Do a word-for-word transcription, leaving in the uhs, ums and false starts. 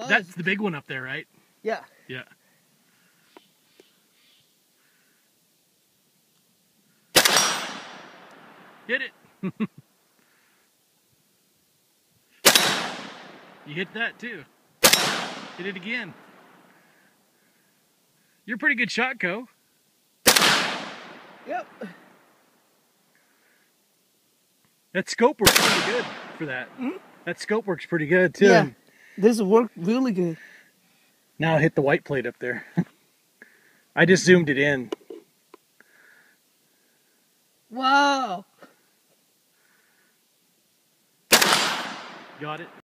was. That's the big one up there, right? Yeah. Yeah. Hit it. You hit that too. Hit it again. You're a pretty good shot, Co. Yep. That scope works pretty good for that. Mm-hmm. That scope works pretty good too. Yeah. This worked really good. Now I hit the white plate up there. I just zoomed it in. Wow. Got it.